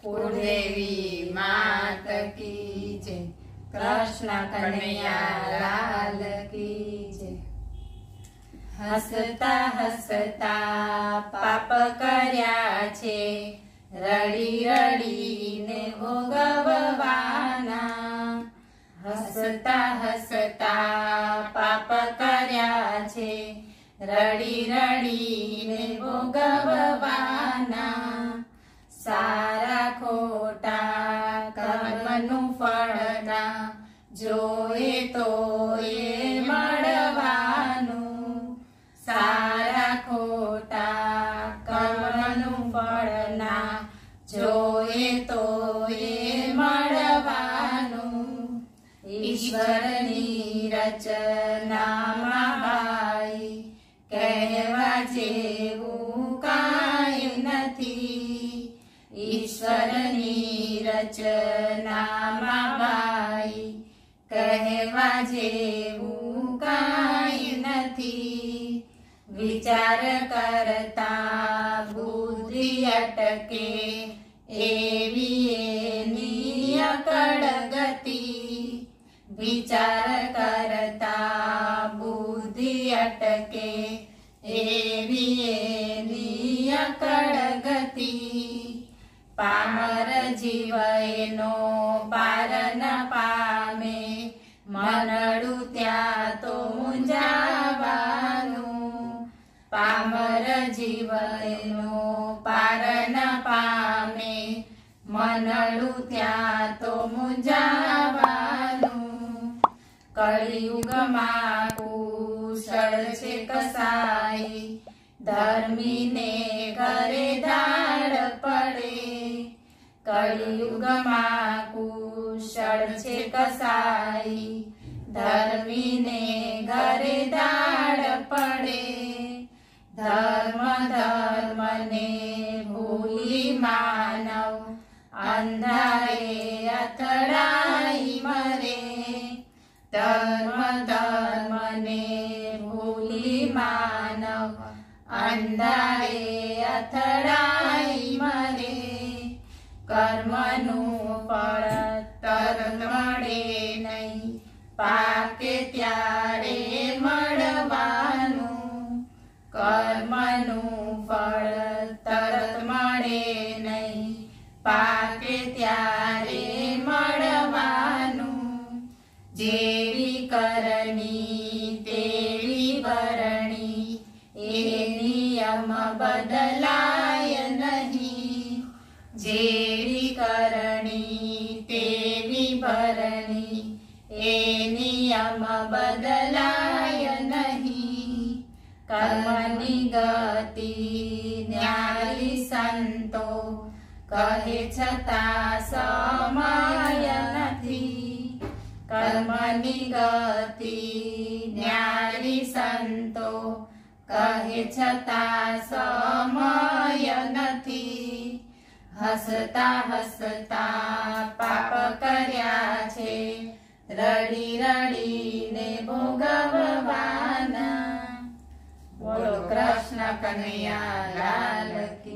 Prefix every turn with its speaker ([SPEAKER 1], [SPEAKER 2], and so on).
[SPEAKER 1] कुलदेवी मात की जय। कृष्ण कन्हैया लाल की जय। हसता हसता पाप कर्या छे, रड़ी रड़ी ने भोगववाना। हसता हसता पाप कर्या छे, रड़ी रड़ी ने भोगववाना। सारा खोटा कर्मनु फळना, जोए तो ए मळवानु। सारा खोटा कर्मनु फळना, जोए तो ए मळवानु। ईश्वरनी रचनामां भाई, कहेवा जेवुं काई नथी। ईश्वरनी रचनामां भाई, कहेवा जेवुं काई नथी। विचार करता बुद्धि अटके, एवी एनी अकड़ गति। विचार करता बुद्धि अटके, एवी एनी अकड़ गति। पामर जीव एनो पार न पामे, मनडू त्या तो मुंजावानु। पामर जीव एनो पार न पामे, मनडू त्या तो मुंजावानु। कलियुगमां कुशल छे कसाई, धर्मी ने घरे दाड़ पड़े। कलियुगमां कुशल छे कसाई, धर्मी ने घरे दाड़ पड़े। धर्म धर्म ने भूली मानव, अंधारे अथड़ाई मरे। धर्म धर्म ने भूली मानव, अंधारे अथड़ाई मरे। कर्मनु फळ तरत मळे नहीं, पाके त्यारे मळवानु। कर्मनु फळ तरत मळे नहीं, पाके त्यारे मळवानु। जेवी करणी तेवी भरणी, ए नियम बदलाय नहीं। जेवी करणी तेवी भरणी, ए नियम बदलाय नहीं। कर्मनी गति न्यायी संतो, कहे छतां समाय नथी। कर्मनी गति न्यायी संतो, कहे छतां समाय नथी। हसता हसता पाप कर्या छे, रड़ी रड़ी ने भोगववाना। बोलो कृष्ण कन्हैया लाल की।